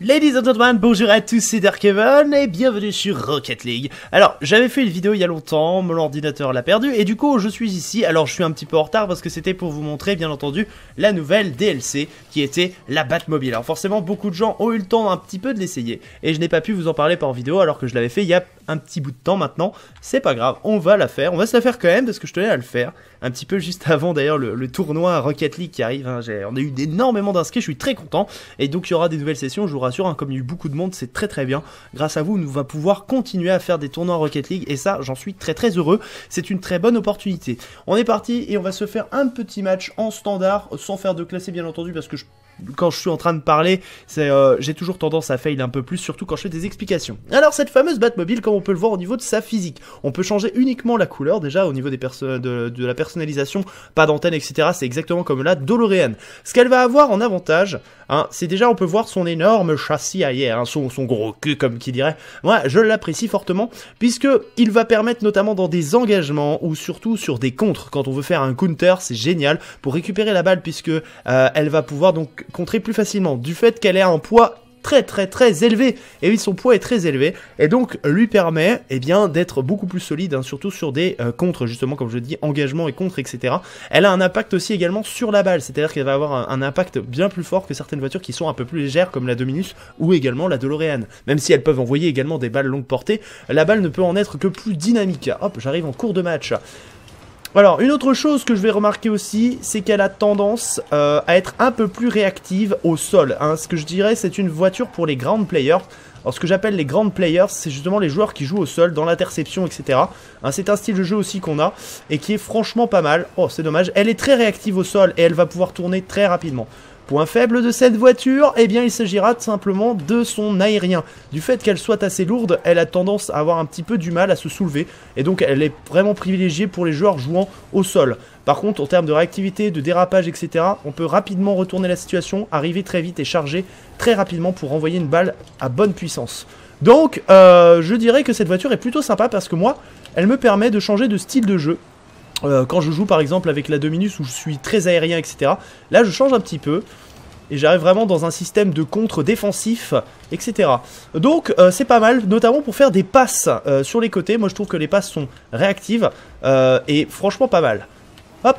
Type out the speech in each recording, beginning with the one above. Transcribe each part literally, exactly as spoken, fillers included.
Ladies and gentlemen, bonjour à tous, c'est Darkevan et bienvenue sur Rocket League. Alors, j'avais fait une vidéo il y a longtemps, mon ordinateur l'a perdu et du coup je suis ici. Alors je suis un petit peu en retard parce que c'était pour vous montrer bien entendu la nouvelle D L C qui était la Batmobile. Alors forcément beaucoup de gens ont eu le temps un petit peu de l'essayer et je n'ai pas pu vous en parler par vidéo alors que je l'avais fait il y a un petit bout de temps maintenant. C'est pas grave, on va la faire, on va se la faire quand même parce que je tenais à le faire. Un petit peu juste avant d'ailleurs le, le tournoi Rocket League qui arrive, hein. On a eu énormément d'inscrits, je suis très content et donc il y aura des nouvelles sessions, je vous rassure, hein, comme il y a eu beaucoup de monde, c'est très très bien. Grâce à vous, on va pouvoir continuer à faire des tournois Rocket League et ça, j'en suis très très heureux. C'est une très bonne opportunité. On est parti et on va se faire un petit match en standard, sans faire de classé bien entendu parce que je... quand je suis en train de parler, euh, j'ai toujours tendance à fail un peu plus, surtout quand je fais des explications. Alors cette fameuse Batmobile, comme on peut le voir au niveau de sa physique, on peut changer uniquement la couleur, déjà au niveau des de, de la personnalisation, pas d'antenne, et cetera. C'est exactement comme la DeLorean. Ce qu'elle va avoir en avantage, hein, c'est déjà on peut voir son énorme châssis arrière, hein, son, son gros cul comme qui dirait. Moi, je l'apprécie fortement, puisque il va permettre notamment dans des engagements, ou surtout sur des contres, quand on veut faire un counter, c'est génial, pour récupérer la balle, puisque euh, elle va pouvoir donc contrer plus facilement, du fait qu'elle ait un poids très très très élevé, et oui son poids est très élevé, et donc lui permet eh bien d'être beaucoup plus solide, hein, surtout sur des euh, contres, justement comme je dis, engagement et contre, et cetera. Elle a un impact aussi également sur la balle, c'est-à-dire qu'elle va avoir un, un impact bien plus fort que certaines voitures qui sont un peu plus légères, comme la Dominus ou également la DeLorean. Même si elles peuvent envoyer également des balles longue portée, la balle ne peut en être que plus dynamique. Hop, j'arrive en cours de match. Alors, une autre chose que je vais remarquer aussi, c'est qu'elle a tendance euh, à être un peu plus réactive au sol, hein. Ce que je dirais, c'est une voiture pour les ground players. Alors, ce que j'appelle les ground players, c'est justement les joueurs qui jouent au sol, dans l'interception, et cetera. Hein, c'est un style de jeu aussi qu'on a, et qui est franchement pas mal. Oh, c'est dommage. Elle est très réactive au sol, et elle va pouvoir tourner très rapidement. Point faible de cette voiture, eh bien il s'agira tout simplement de son aérien. Du fait qu'elle soit assez lourde, elle a tendance à avoir un petit peu du mal à se soulever. Et donc elle est vraiment privilégiée pour les joueurs jouant au sol. Par contre, en termes de réactivité, de dérapage, et cetera, on peut rapidement retourner la situation, arriver très vite et charger très rapidement pour envoyer une balle à bonne puissance. Donc, euh, je dirais que cette voiture est plutôt sympa parce que moi, elle me permet de changer de style de jeu. Euh, quand je joue par exemple avec la Dominus où je suis très aérien, et cetera. Là je change un petit peu et j'arrive vraiment dans un système de contre défensif, et cetera. Donc euh, c'est pas mal, notamment pour faire des passes euh, sur les côtés. Moi je trouve que les passes sont réactives euh, et franchement pas mal. Hop,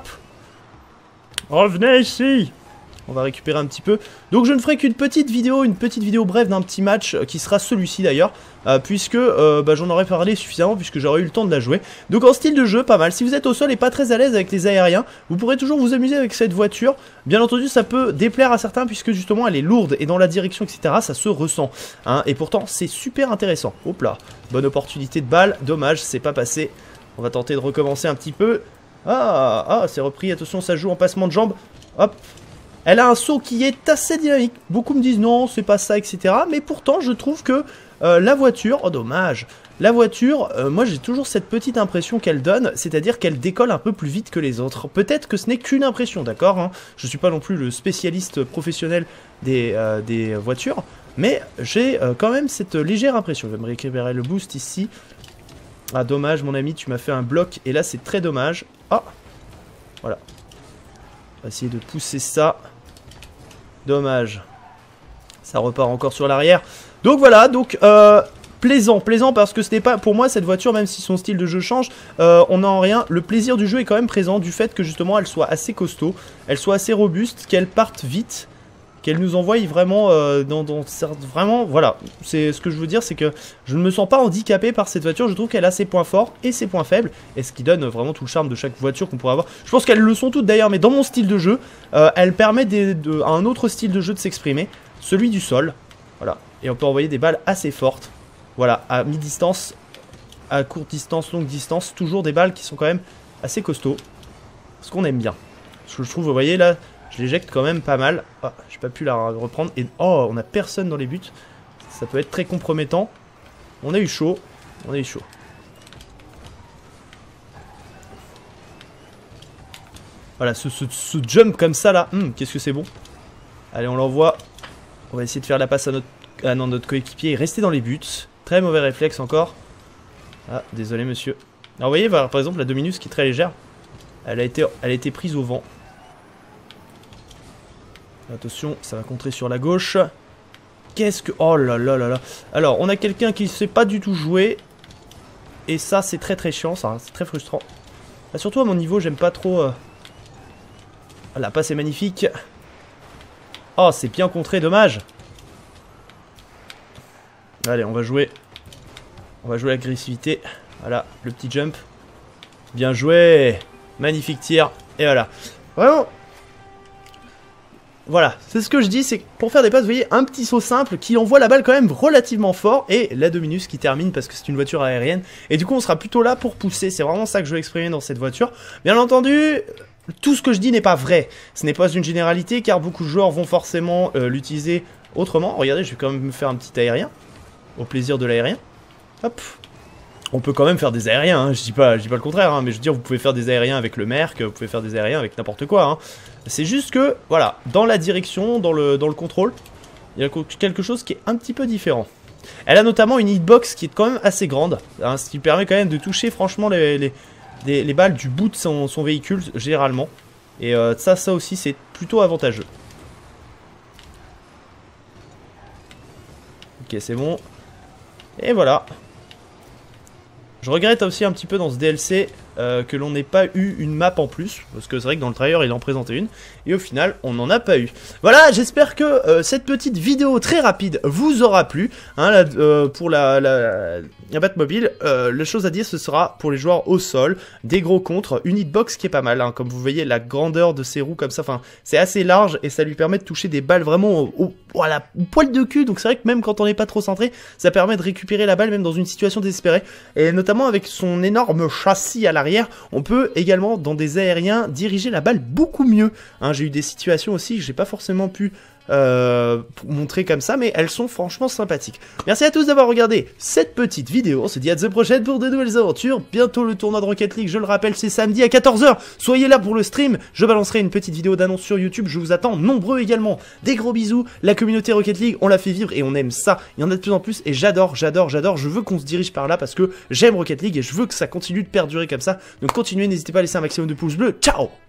revenez ici. On va récupérer un petit peu. Donc je ne ferai qu'une petite vidéo, une petite vidéo brève d'un petit match euh, qui sera celui-ci d'ailleurs, euh, puisque euh, bah, j'en aurais parlé suffisamment puisque j'aurais eu le temps de la jouer. Donc en style de jeu, pas mal. Si vous êtes au sol et pas très à l'aise avec les aériens, vous pourrez toujours vous amuser avec cette voiture. Bien entendu, ça peut déplaire à certains puisque justement elle est lourde et dans la direction, et cetera, ça se ressent. Hein, et pourtant, c'est super intéressant. Hop là, bonne opportunité de balle. Dommage, c'est pas passé. On va tenter de recommencer un petit peu. Ah, ah, c'est repris. Attention, ça joue en passement de jambes. Hop. Elle a un saut qui est assez dynamique. Beaucoup me disent non, c'est pas ça, et cetera. Mais pourtant, je trouve que euh, la voiture... Oh, dommage. La voiture, euh, moi j'ai toujours cette petite impression qu'elle donne, c'est-à-dire qu'elle décolle un peu plus vite que les autres. Peut-être que ce n'est qu'une impression, d'accord, hein. Je suis pas non plus le spécialiste professionnel des, euh, des voitures, mais j'ai euh, quand même cette légère impression. Je vais me récupérer le boost ici. Ah, dommage, mon ami, tu m'as fait un bloc. Et là, c'est très dommage. Ah, voilà. On va essayer de pousser ça. Dommage. Ça repart encore sur l'arrière. Donc voilà, donc euh, plaisant, plaisant parce que ce n'est pas, pour moi cette voiture, même si son style de jeu change, euh, on n'a en rien. Le plaisir du jeu est quand même présent du fait que justement elle soit assez costaud, elle soit assez robuste, qu'elle parte vite, qu'elle nous envoie vraiment euh, dans, dans vraiment, voilà, c'est ce que je veux dire, c'est que je ne me sens pas handicapé par cette voiture. Je trouve qu'elle a ses points forts et ses points faibles, et ce qui donne vraiment tout le charme de chaque voiture qu'on pourrait avoir. Je pense qu'elles le sont toutes d'ailleurs, mais dans mon style de jeu, euh, elle permet des, de, à un autre style de jeu de s'exprimer, celui du sol, voilà, et on peut envoyer des balles assez fortes, voilà, à mi-distance, à courte distance, longue distance, toujours des balles qui sont quand même assez costauds, ce qu'on aime bien. Ce que je trouve, vous voyez là, je l'éjecte quand même pas mal. Ah, j'ai pas pu la reprendre. Et oh, on a personne dans les buts. Ça peut être très compromettant. On a eu chaud. On a eu chaud. Voilà, ce, ce, ce jump comme ça là. Hum, qu'est-ce que c'est bon. Allez, on l'envoie. On va essayer de faire la passe à notre, à notre coéquipier et rester dans les buts. Très mauvais réflexe encore. Ah, désolé monsieur. Alors vous voyez, par exemple, la Dominus qui est très légère. Elle a été, elle a été prise au vent. Attention, ça va contrer sur la gauche. qu'est-ce que... Oh là là là là. Alors, on a quelqu'un qui sait pas du tout jouer. Et ça, c'est très très chiant, ça. C'est très frustrant. Bah, surtout à mon niveau, j'aime pas trop... Euh... Ah, la passe est magnifique. Oh, c'est bien contré, dommage. Allez, on va jouer. On va jouer l'agressivité. Voilà, le petit jump. Bien joué. Magnifique tir. Et voilà. Vraiment. Voilà, c'est ce que je dis, c'est que pour faire des passes, vous voyez, un petit saut simple qui envoie la balle quand même relativement fort. Et la Dominus qui termine parce que c'est une voiture aérienne. Et du coup, on sera plutôt là pour pousser. C'est vraiment ça que je veux exprimer dans cette voiture. Bien entendu... Tout ce que je dis n'est pas vrai, ce n'est pas une généralité car beaucoup de joueurs vont forcément euh, l'utiliser autrement. Regardez, je vais quand même me faire un petit aérien, au plaisir de l'aérien. Hop, on peut quand même faire des aériens, hein. je dis pas, je dis pas le contraire, hein, mais je veux dire, vous pouvez faire des aériens avec le Merc, vous pouvez faire des aériens avec n'importe quoi. Hein. C'est juste que, voilà, dans la direction, dans le, dans le contrôle, il y a quelque chose qui est un petit peu différent. Elle a notamment une hitbox qui est quand même assez grande, hein, ce qui permet quand même de toucher franchement les... les Des, les balles du bout de son, son véhicule généralement. Et euh, ça, ça aussi c'est plutôt avantageux. Ok, c'est bon. Et voilà. Je regrette aussi un petit peu dans ce D L C euh, que l'on n'ait pas eu une map en plus. Parce que c'est vrai que dans le trailer il en présentait une. Et au final on n'en a pas eu. Voilà, j'espère que euh, cette petite vidéo très rapide vous aura plu. Hein, la, euh, pour la, la, la Batmobile, euh, la chose à dire ce sera pour les joueurs au sol. Des gros contres, une hitbox qui est pas mal. Hein, comme vous voyez la grandeur de ses roues comme ça. Enfin c'est assez large et ça lui permet de toucher des balles vraiment au, au, voilà, au poil de cul. Donc c'est vrai que même quand on n'est pas trop centré, ça permet de récupérer la balle même dans une situation désespérée. Et notamment avec son énorme châssis à l'arrière, on peut également dans des aériens diriger la balle beaucoup mieux. Hein, j'ai eu des situations aussi que j'ai pas forcément pu euh, montrer comme ça, mais elles sont franchement sympathiques. Merci à tous d'avoir regardé cette petite vidéo. On se dit à la prochaine pour de nouvelles aventures. Bientôt le tournoi de Rocket League, je le rappelle, c'est samedi à quatorze heures. Soyez là pour le stream. Je balancerai une petite vidéo d'annonce sur YouTube. Je vous attends nombreux également. Des gros bisous. La communauté Rocket League, on la fait vivre et on aime ça. Il y en a de plus en plus et j'adore, j'adore, j'adore. Je veux qu'on se dirige par là parce que j'aime Rocket League et je veux que ça continue de perdurer comme ça. Donc continuez, n'hésitez pas à laisser un maximum de pouces bleus. Ciao!